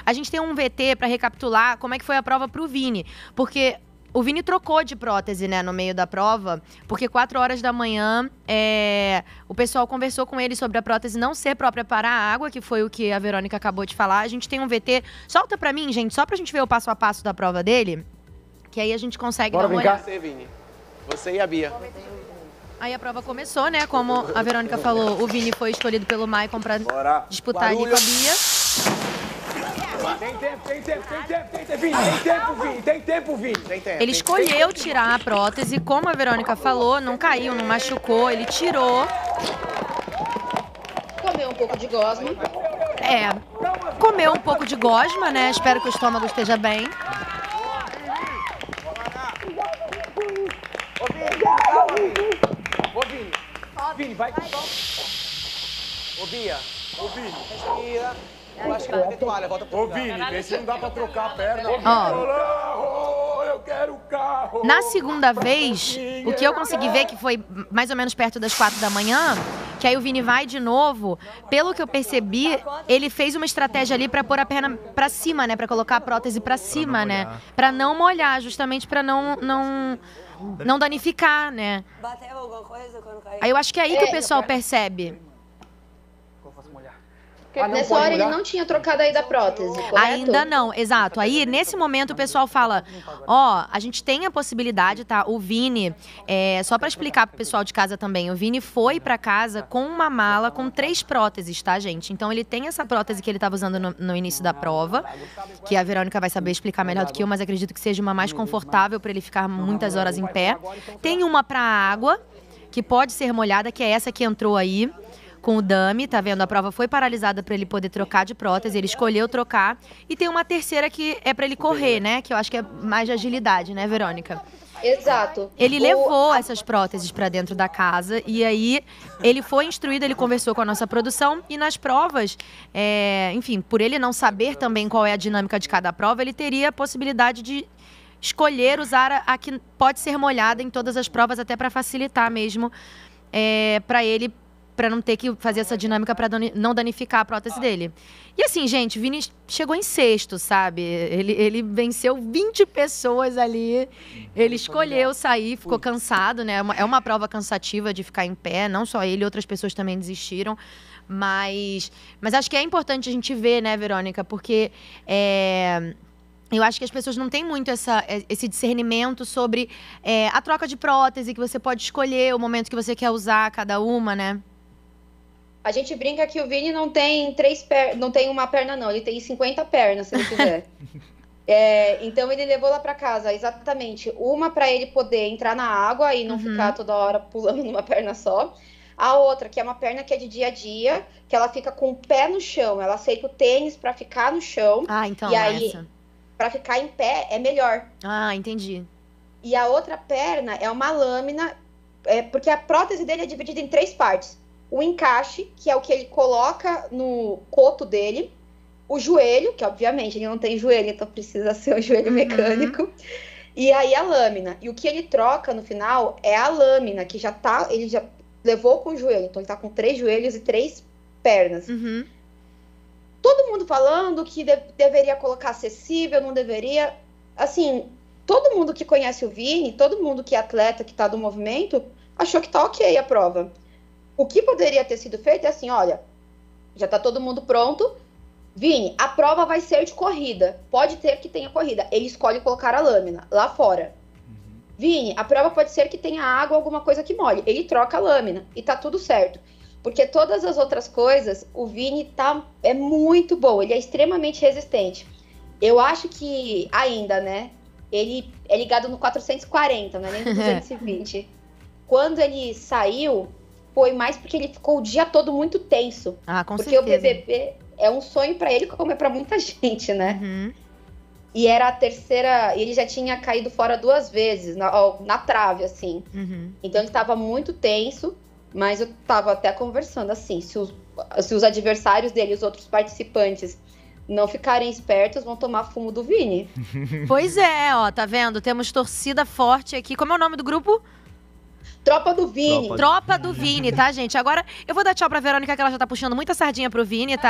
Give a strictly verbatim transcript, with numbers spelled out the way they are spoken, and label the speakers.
Speaker 1: a gente tem um V T pra recapitular como é que foi a prova pro Vini. Porque o Vini trocou de prótese, né, no meio da prova, porque quatro horas da manhã é, o pessoal conversou com ele sobre a prótese não ser própria para a água, que foi o que a Verônica acabou de falar. A gente tem um V T. Solta pra mim, gente, só pra gente ver o passo a passo da prova dele, que aí a gente consegue
Speaker 2: Bora
Speaker 1: dar uma
Speaker 2: brincar?
Speaker 1: olhada.
Speaker 3: Você, Vini. Você e a Bia.
Speaker 1: Aí a prova começou, né? Como a Verônica falou, o Vini foi escolhido pelo Maicon pra
Speaker 2: Bora.
Speaker 1: disputar
Speaker 2: Barulho.
Speaker 1: ali com a Bia.
Speaker 2: Tem tempo, tem tempo, tem tempo, tem tempo, Vini. Tem tempo, Vini. Tem tempo, Vini.
Speaker 3: Tem tempo.
Speaker 1: Ele escolheu tirar a prótese, como a Verônica falou, não caiu, não machucou, ele tirou.
Speaker 4: Comeu um pouco de gosma.
Speaker 1: É, comeu um pouco de gosma, né? Espero que o estômago esteja bem.
Speaker 2: Ô, Vini, calma, Vini. Ô, Vini. Vini, vai.
Speaker 3: Ô, Bia.
Speaker 2: Ô, Vini.
Speaker 3: Respira. Eu acho que vai ter toalha. Volta pro
Speaker 2: Ô,
Speaker 3: lugar.
Speaker 2: Vini, vê se não dá pra trocar a perna.
Speaker 1: Ó.
Speaker 2: Eu quero o carro.
Speaker 1: Na segunda vez, o que eu consegui ver, que foi mais ou menos perto das quatro da manhã, que aí o Vini vai de novo, pelo que eu percebi, ele fez uma estratégia ali pra pôr a perna pra cima, né? Pra colocar a prótese pra cima, né? Pra não molhar, justamente pra não, não, não danificar, né?
Speaker 5: Bateu alguma coisa quando caiu?
Speaker 1: Aí eu acho que é aí que o pessoal percebe.
Speaker 4: Porque nessa hora ele não tinha trocado aí da prótese, correto?
Speaker 1: Ainda não, exato. Aí, nesse momento, o pessoal fala, ó, a gente tem a possibilidade, tá? O Vini, é, só pra explicar pro pessoal de casa também, o Vini foi pra casa com uma mala com três próteses, tá, gente? Então, ele tem essa prótese que ele tava usando no, no início da prova, que a Verônica vai saber explicar melhor do que eu, mas acredito que seja uma mais confortável pra ele ficar muitas horas em pé. Tem uma pra água, que pode ser molhada, que é essa que entrou aí, com o dummy, tá vendo? A prova foi paralisada para ele poder trocar de prótese, ele escolheu trocar. E tem uma terceira que é para ele correr, né? Que eu acho que é mais de agilidade, né, Verônica?
Speaker 4: Exato.
Speaker 1: Ele
Speaker 4: O-
Speaker 1: levou essas próteses para dentro da casa e aí ele foi instruído, ele conversou com a nossa produção e nas provas, é, enfim, por ele não saber também qual é a dinâmica de cada prova, ele teria a possibilidade de escolher usar a, a que pode ser molhada em todas as provas, até para facilitar mesmo é, para ele, para não ter que fazer essa dinâmica para não danificar a prótese dele. E assim, gente, o Vini chegou em sexto, sabe? Ele, ele venceu vinte pessoas ali. Ele escolheu sair, ficou cansado, né? É uma, é uma prova cansativa de ficar em pé. Não só ele, outras pessoas também desistiram. Mas, mas acho que é importante a gente ver, né, Verônica? Porque é, eu acho que as pessoas não têm muito essa, esse discernimento sobre é, a troca de prótese, que você pode escolher o momento que você quer usar cada uma, né?
Speaker 4: A gente brinca que o Vini não tem três per... não tem uma perna, não. Ele tem cinquenta pernas, se ele quiser. É, então ele levou lá pra casa, exatamente, uma pra ele poder entrar na água e não
Speaker 1: Uhum.
Speaker 4: ficar toda hora pulando numa perna só. A outra, que é uma perna que é de dia a dia, que ela fica com o pé no chão. Ela aceita o tênis pra ficar no chão.
Speaker 1: Ah, então
Speaker 4: E aí-
Speaker 1: essa.
Speaker 4: Pra ficar em pé é melhor.
Speaker 1: Ah, entendi.
Speaker 4: E a outra perna é uma lâmina, é, porque a prótese dele é dividida em três partes. O encaixe, que é o que ele coloca no coto dele. O joelho, que obviamente ele não tem joelho, então precisa ser um joelho
Speaker 1: Uhum.
Speaker 4: mecânico. E aí a lâmina. E o que ele troca no final é a lâmina, que já tá, ele já levou com o joelho. Então ele tá com três joelhos e três pernas.
Speaker 1: Uhum.
Speaker 4: Todo mundo falando que de- deveria colocar acessível, não deveria. Assim, todo mundo que conhece o Vini, todo mundo que é atleta, que tá do movimento, achou que tá ok a prova. O que poderia ter sido feito é assim, olha, já tá todo mundo pronto. Vini, a prova vai ser de corrida. Pode ter que tenha corrida. Ele escolhe colocar a lâmina lá fora. Vini, a prova pode ser que tenha água, alguma coisa que molhe. Ele troca a lâmina e tá tudo certo. Porque todas as outras coisas, o Vini tá, é muito bom. Ele é extremamente resistente. Eu acho que ainda, né? Ele é ligado no quatrocentos e quarenta, não é nem no duzentos e vinte. Quando ele saiu, foi mais porque ele ficou o dia todo muito tenso.
Speaker 1: Ah, com
Speaker 4: porque
Speaker 1: certeza.
Speaker 4: o B B B é um sonho pra ele, como é pra muita gente, né?
Speaker 1: Uhum.
Speaker 4: E era a terceira, ele já tinha caído fora duas vezes, na, ó, na trave, assim.
Speaker 1: Uhum.
Speaker 4: Então ele tava muito tenso, mas eu tava até conversando, assim, se os, se os adversários dele, os outros participantes, não ficarem espertos, vão tomar fumo do Vini.
Speaker 1: Pois é, ó, tá vendo? Temos torcida forte aqui. Como é o nome do grupo?
Speaker 4: Tropa do Vini.
Speaker 1: Tropa do Vini, tá, gente? Agora eu vou dar tchau pra Verônica, que ela já tá puxando muita sardinha pro Vini, tá?